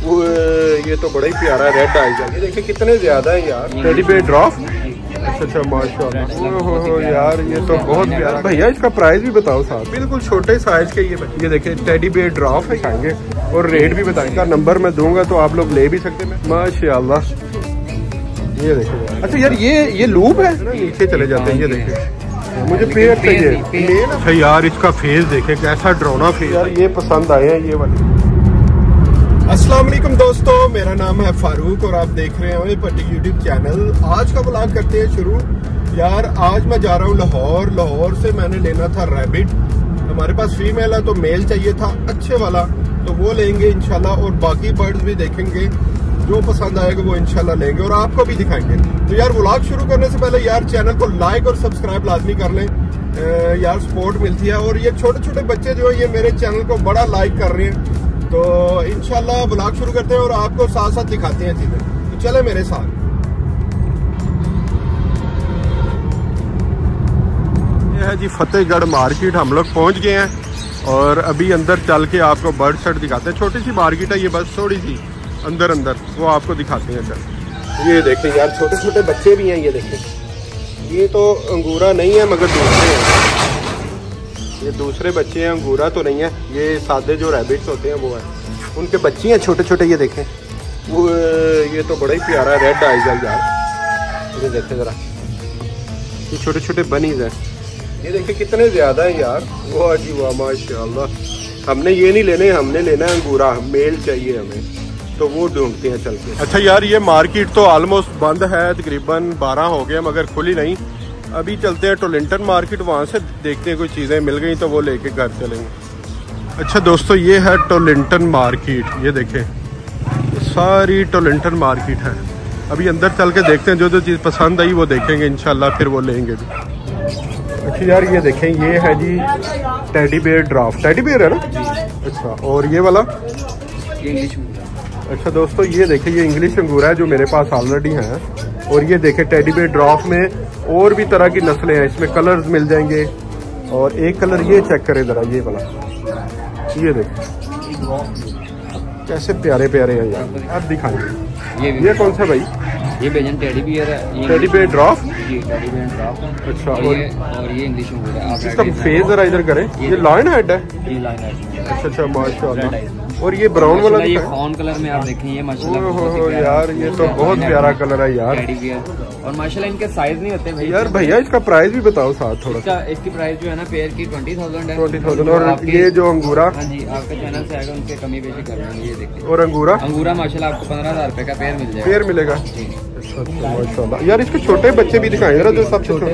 ये तो बड़ा ही प्यारा रेड आइज है। ये देखिए कितने ज्यादा है यार। Teddy bear drop. अच्छा माशाल्लाह। ओहो यार ये तो बहुत प्यारा। भैया इसका प्राइस भी बताओ साहब। बिल्कुल छोटे साइज के ये देखिए टेडी बेयर ड्रॉप है खाएंगे और रेट भी बताएंगे। नंबर मैं दूंगा तो आप लोग ले भी सकते हैं माशाल्लाह। ये देखिए अच्छा यार ये लूप है ना, नीचे चले जाते हैं। ये देखिए मुझे पेयर चाहिए। अच्छा यार इसका फेस देखे कैसा डरावना फेस यार। ये पसंद आए हैं ये वाले। अस्सलाम वालेकुम दोस्तों, मेरा नाम है फारूक और आप देख रहे हैं पट्टी यूट्यूब चैनल। आज का व्लॉग करते हैं शुरू। यार आज मैं जा रहा हूँ लाहौर से मैंने लेना था रैबिट। हमारे पास फीमेल है तो मेल चाहिए था अच्छे वाला, तो वो लेंगे इंशाल्लाह। और बाकी बर्ड्स भी देखेंगे, जो पसंद आएगा वो इंशाल्लाह लेंगे और आपको भी दिखाएंगे। तो यार व्लॉग शुरू करने से पहले यार चैनल को लाइक और सब्सक्राइब लाजमी कर लें, यार सपोर्ट मिलती है। और ये छोटे छोटे बच्चे जो है ये मेरे चैनल को बड़ा लाइक कर रहे हैं। तो इंशाल्लाह व्लॉग शुरू करते हैं और आपको साथ साथ दिखाते हैं चीजें। तो चले मेरे साथ। ये है जी फतेहगढ़ मार्केट, हम लोग पहुंच गए हैं और अभी अंदर चल के आपको बर्ड शर्ट दिखाते हैं। छोटी सी मार्केट है ये, बस थोड़ी सी अंदर वो आपको दिखाते हैं अंदर। ये देखें यार छोटे छोटे बच्चे भी हैं। ये देखें ये तो अंगूरा नहीं है मगर दूसरे हैं, ये दूसरे बच्चे हैं, अंगूरा तो नहीं है। ये सादे जो रैबिट्स होते हैं वो है, उनके बच्चे हैं छोटे छोटे। ये देखें वो ये तो बड़ा ही प्यारा रेड आइज है यार। ये देखें जरा, ये छोटे छोटे बनीज हैं। ये देखें कितने ज्यादा है यार। वाह जी वाह माशाल्लाह। हमने ये नहीं लेने, हमने लेना है अंगूरा, मेल चाहिए हमें, तो वो ढूंढते हैं चल के। अच्छा यार ये मार्केट तो ऑलमोस्ट बंद है, तकरीबन 12 हो गए मगर खुली नहीं। अभी चलते हैं टोलिंटन मार्केट, वहाँ से देखते हैं कोई चीज़ें मिल गई तो वो लेके घर चलेंगे। अच्छा दोस्तों ये है टोलिंटन मार्केट। ये देखें सारी टोलिंटन मार्केट है। अभी अंदर चल के देखते हैं, जो जो चीज़ पसंद आई वो देखेंगे इंशाल्लाह, फिर वो लेंगे भी। अच्छा यार ये देखें ये है जी teddy bear draft. Teddy bear है ना। अच्छा और ये वाला इंग्लिश। अच्छा दोस्तों ये देखें ये इंग्लिश अंगूरा है जो मेरे पास ऑलरेडी है। और ये देखें टेडी बेयर ड्रॉप में और भी तरह की नस्लें हैं, इसमें कलर्स मिल जाएंगे। और एक कलर ये चेक करें जरा, ये वाला, ये देखें कैसे प्यारे प्यारे हैं यार। आप दिखाएंगे ये कौन सा भाई? ये बेजन टेडी बियर है। Teddy bear drop. जी टेडी बियर ड्रॉप है। अच्छा और ये इंग्लिश अंगूर है। आप इसका फेस जरा इधर करें। ये लाइन हेड है। ये लाइन हेड। अच्छा माशाल्लाह। और ये ब्राउन वाला ये फाउन कलर में आप देखें, ये माशाल्लाह यार ये तो बहुत प्यारा कलर है यार। टेडी बियर और माशाल्लाह इनके साइज नहीं होते भाई। यार भैया इसका प्राइस भी बताओ साथ थोड़ा। इसकी प्राइस जो है ना पेयर की 20,000 है। 20,000। और ये जो अंगूरा, हाँ जी आपके चैनल से आएगा उनके कमी बेशी कर रहे हैं। ये देखिए। और अंगूरा माशाल्लाह आपको 15,000 रुपए का पेयर मिल जाएगा। पेयर मिलेगा। अच्छा माशाल्लाह। यार इसके छोटे बच्चे भी दिखाएं जरा, जो सबसे छोटे।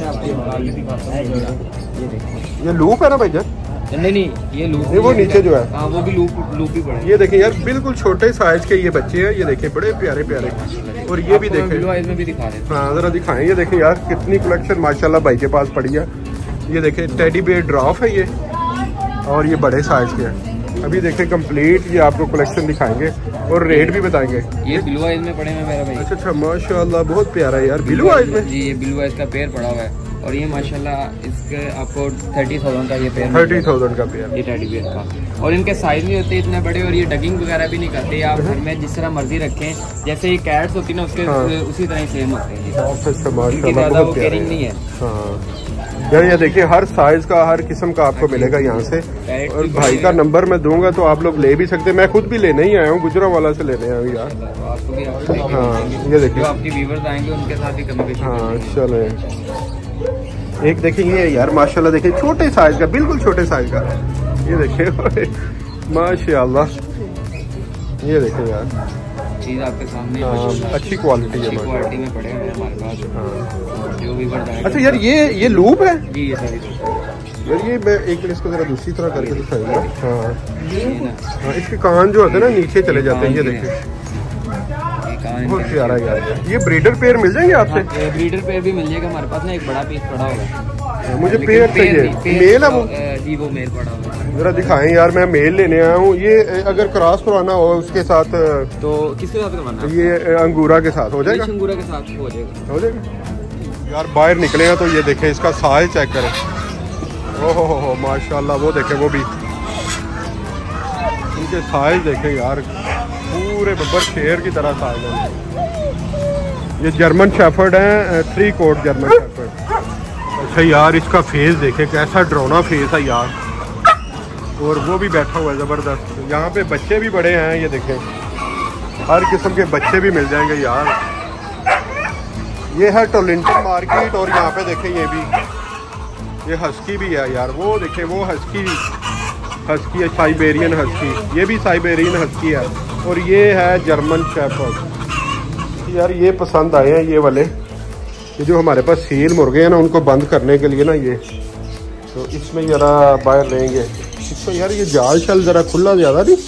ये लूप है ना भाई? नहीं ये लूप नहीं, वो नीचे जो है। हाँ वो भी लूप ही पड़े। ये देखें यार बिल्कुल छोटे साइज के ये बच्चे हैं। ये देखें बड़े प्यारे प्यारे। और ये भी देखें ब्लू आइज में भी दिखा रहे हैं। हाँ जरा दिखाएं। ये देखें यार कितनी कलेक्शन माशाल्लाह भाई के पास पड़ी है। ये देखें टेडी बेयर ड्रॉप है ये, और ये बड़े साइज के हैं। अभी देखें कंप्लीट ये आपको कलेक्शन दिखाएंगे और रेट भी बताएंगे। ये ब्लू आइज में पड़े हैं मेरा भाई। अच्छा माशाल्लाह बहुत प्यारा है यार। ब्लू आइज में? जी ये ब्लू आइज का पेयर पड़ा हुआ है। और ये माशाल्लाह इसके आपको 30,000 का ये पेयर। 30,000 का पेयर ये टेडी बियर का। और इनके साइज नहीं होते इतने बड़े, और ये डगिंग वगैरह भी नहीं करते। आप घर में जिस तरह मर्जी रखें, जैसे ये कैट्स होती है ना उसके उसी तरह सेम होते हैं। ज्यादा वो केयरिंग नहीं है यार। ये देखिए हर साइज का हर किस्म का आपको मिलेगा यहाँ से। और भाई का नंबर मैं दूंगा तो आप लोग ले भी सकते हैं। मैं खुद भी लेने ही आया हूँ, गुजरांवाला से लेने आया हूँ यार। हाँ ये देखिए आपके व्यूअर्स आएंगे उनके साथ भी कमी। हाँ चले। एक देखेंगे यार माशाल्लाह, देखिए छोटे साइज का, बिल्कुल छोटे साइज का। ये देखिए माशाल्लाह। ये देखिए यार चीज आपके सामने। अच्छी क्वालिटी है, क्वालिटी में पड़े हुए हमारे पास जो भी बढ़। अच्छा यार ये लूप है जी। ये सारी यार ये मैं एक मिनट इसको जरा दूसरी तरह करके दिखाऊंगा। हाँ इसके कान जो होते हैं ना नीचे चले जाते हैं। ये देखिए बहुत प्यारा यार। ये ब्रीडर पेयर मिल जाएंगे आपसे? ब्रीडर पेयर भी मिल जाएगा हमारे पास ना, एक बड़ा पीस पड़ा होगा। मुझे पेयर चाहिए। मेल है वो? जी वो मेल पड़ा होगा। जरा दिखाएं यार, मैं मेल लेने आया हूँ। ये अगर क्रॉस करवाना हो उसके साथ तो किसके साथ करवाना? ये अंगूरा के साथ हो जाएगा। अंगूरा के साथ हो जाएगा यार। बाहर निकले हैं तो ये देखें इसका साइज चेक करें। ओहो माशाल्लाह। वो देखें वो भी, इनके साइज देखें यार पूरे बब्बर शेर की तरह साइलेंट। ये जर्मन शेफर्ड है, 3 कोट जर्मन शेफर्ड। अच्छा यार इसका फेस देखे, कैसा डरावना फेस है यार। और वो भी बैठा हुआ है ज़बरदस्त। यहाँ पे बच्चे भी बड़े हैं, ये देखें हर किस्म के बच्चे भी मिल जाएंगे यार। ये है टोरंटो मार्केट। और यहाँ पे देखें ये भी, ये हस्की भी है यार। वो देखें वो हस्की है, साइबेरियन हस्की। ये भी साइबेरियन हस्की है। और ये है जर्मन शेफर्ड। यार ये पसंद आए हैं ये वाले, ये जो हमारे पास सील मुर्गे हैं ना, उनको बंद करने के लिए ना ये, तो इसमें ज़रा बाहर रहेंगे इसको। यार ये जाल शल ज़रा खुला ज़्यादा नहीं।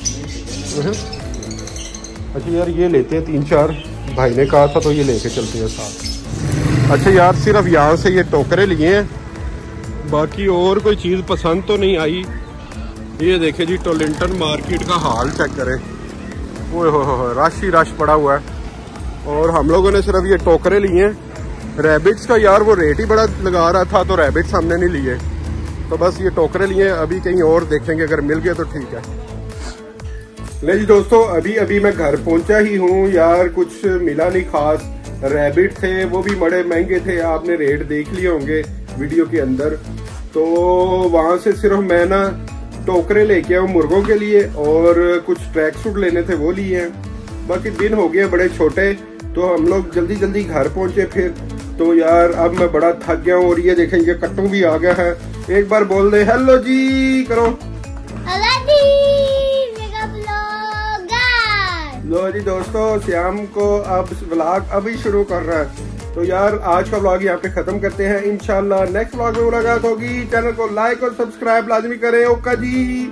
अच्छा यार ये लेते हैं 3-4, भाई ने कहा था तो ये लेके चलते हैं साथ। अच्छा यार सिर्फ यहाँ से ये टोकरे लिए हैं, बाकी और कोई चीज़ पसंद तो नहीं आई। ये देखे जी टोरंटो मार्केट का हाल चेक करें। वो हो रश ही रश पड़ा हुआ है। और हम लोगों ने सिर्फ ये टोकरे लिए हैं। रैबिट्स का यार वो रेट ही बड़ा लगा रहा था, तो रैबिट्स हमने नहीं लिए, तो बस ये टोकरे लिए। अभी कहीं और देखेंगे, अगर मिल गए तो ठीक है। ले जी दोस्तों, अभी मैं घर पहुंचा ही हूँ यार। कुछ मिला नहीं खास। रैबिट थे, वो भी बड़े महंगे थे, आपने रेट देख लिए होंगे वीडियो के अंदर। तो वहां से सिर्फ मैं ना टोकरे लेके आऊँ मुर्गों के लिए, और कुछ ट्रैक सूट लेने थे वो लिए हैं। बाकी दिन हो गए बड़े छोटे, तो हम लोग जल्दी घर पहुंचे फिर। तो यार अब मैं बड़ा थक गया हूँ। और ये देखें ये कट्टू भी आ गया है। एक बार बोल दे हेलो जी करो। हेलो जी मेरा ब्लॉग। लो जी दोस्तों, श्याम को अब व्लॉग अभी शुरू कर रहा है। तो यार आज का व्लॉग यहाँ पे खत्म करते हैं। इंशाल्लाह नेक्स्ट व्लॉग में मुलाकात होगी। चैनल को लाइक और सब्सक्राइब लाजमी करें। ओका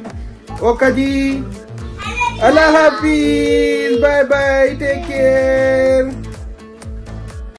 जी, अल्लाह हाफिज, बाय बाय, टेक केयर।